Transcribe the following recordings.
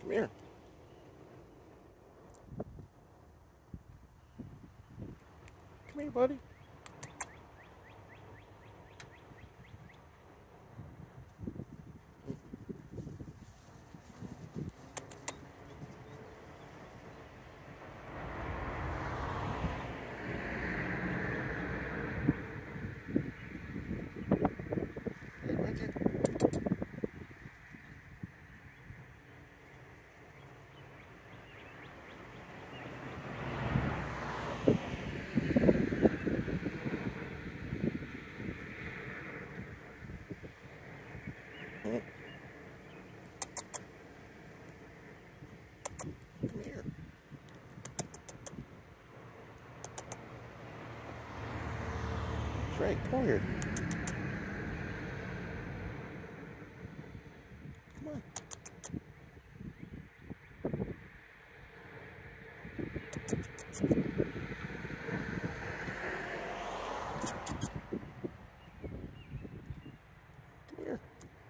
Come here. Come here, buddy. Right there. Come here. That's right. Come here. Come on. Come here.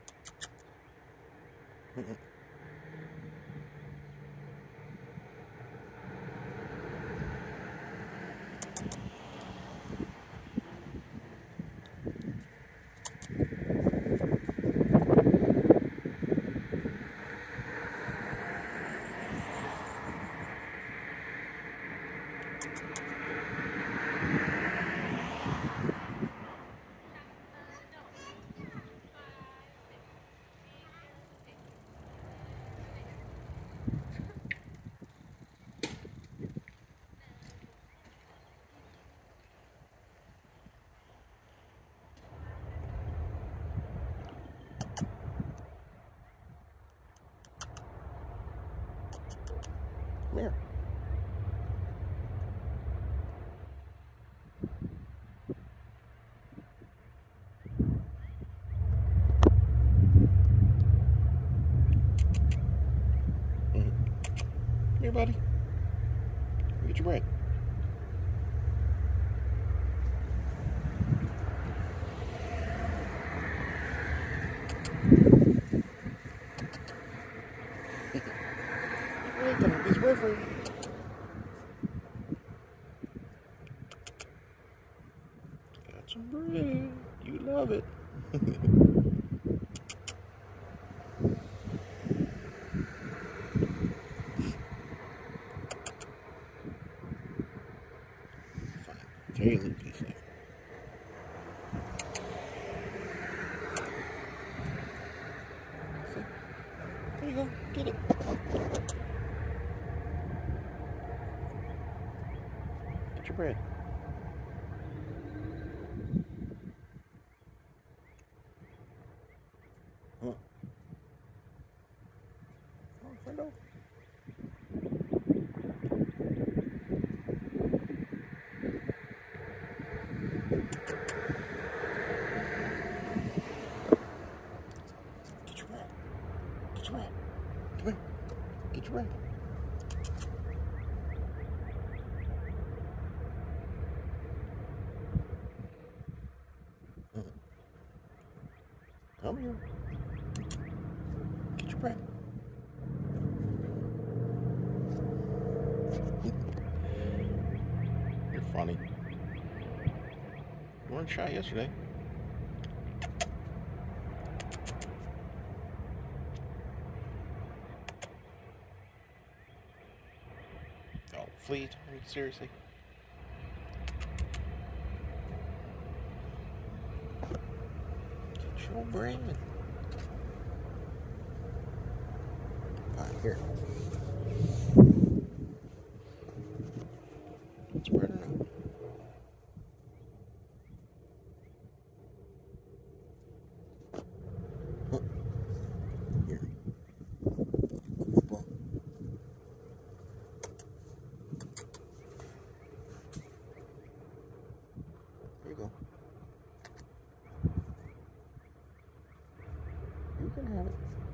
Come here. Come here, buddy. Get your bread. Hey, got a piece of bread for you. Got some bread. You love it. Fine. There you go, piece there. See? There you go. Get it. Get your bread. Huh. Oh, friendo. Get your bread. Get your bread. Come here. Get your bread. Come here. Get your bread. You're funny. You weren't shy yesterday. Oh, Fleet. I mean, seriously. Get your bread. Here. It's bread or not? Huh. Here. Well. There you go. You can have it.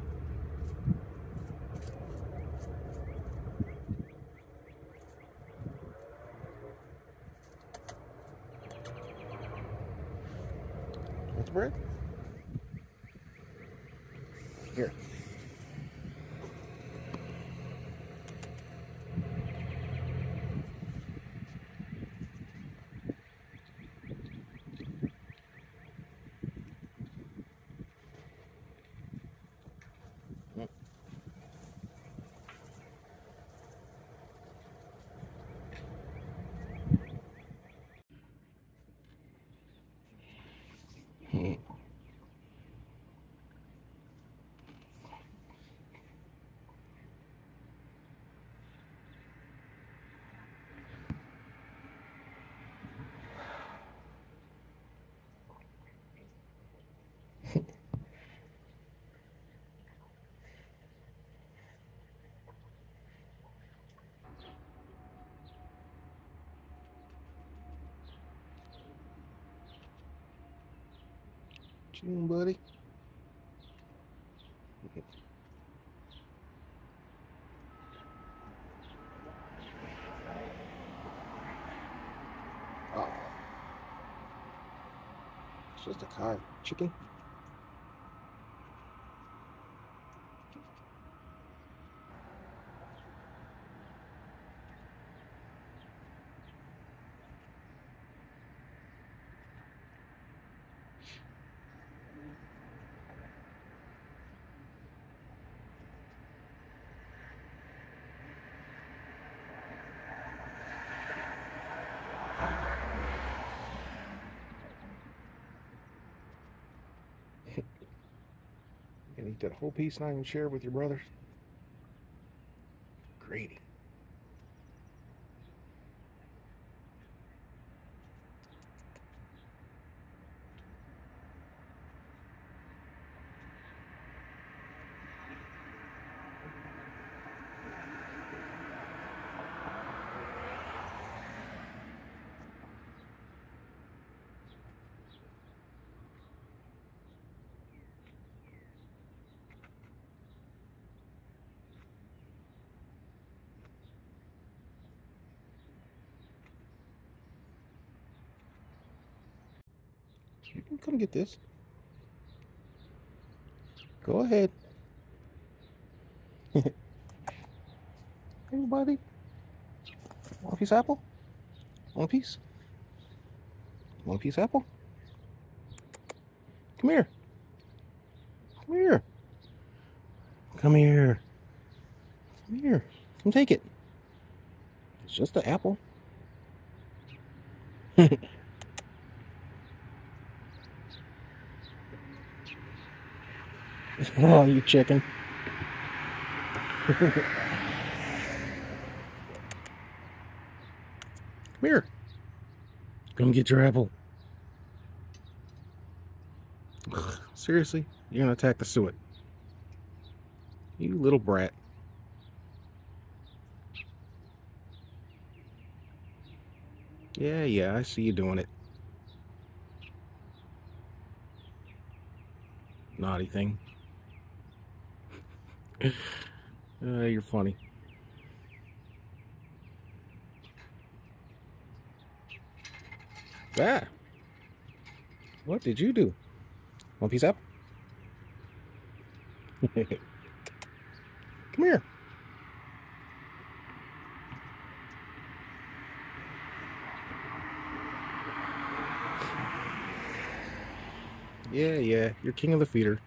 That's bread? Here. What you doing, buddy? Oh, it's just a car. Chicken. And eat that whole piece, not even share with your brothers. Greedy. You can come get this. Go ahead. Hey, buddy. Want a piece of apple? Want a piece? Want a piece of apple? Come here. Come here. Come here. Come here. Come take it. It's just an apple. Oh, you chicken. Come here. Come get your apple. Seriously? You're gonna attack the suet? You little brat. Yeah, I see you doing it. Naughty thing. You're funny. Ah! What did you do? Want a piece up? Come here. Yeah, you're king of the feeder.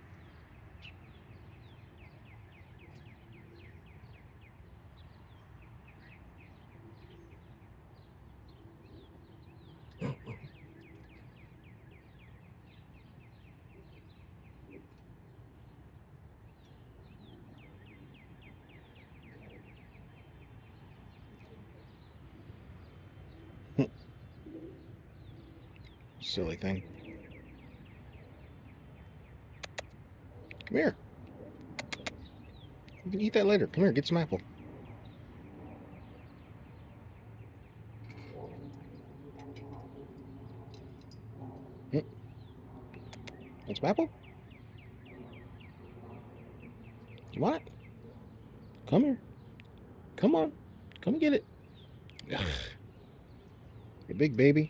Silly thing. Come here. You can eat that later. Come here, get some apple. Want some apple? You want it? Come here. Come on. Come get it. You big baby.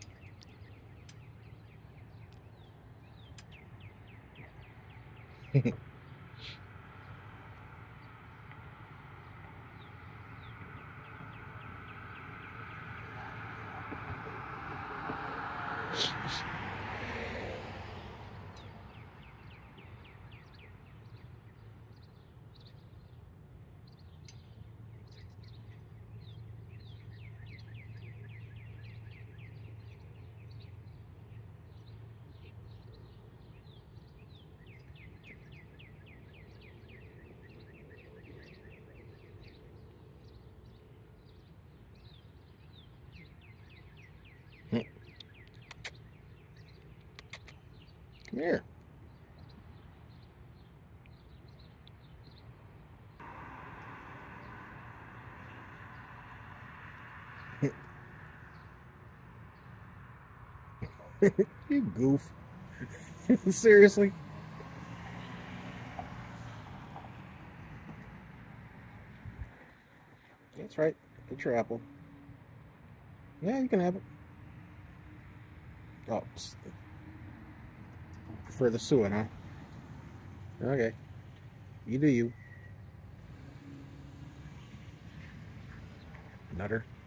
Come here. You goof. Seriously? That's right. Get your apple. Yeah, you can have it. Oh, psst. Prefer the suet, huh? Okay. You do you. Nutter.